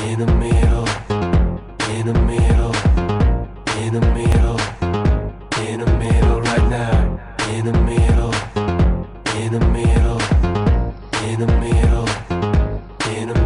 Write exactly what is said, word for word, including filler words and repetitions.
in the middle, in the middle, in the middle, in the middle right now, in the middle, in the middle, in the middle, in the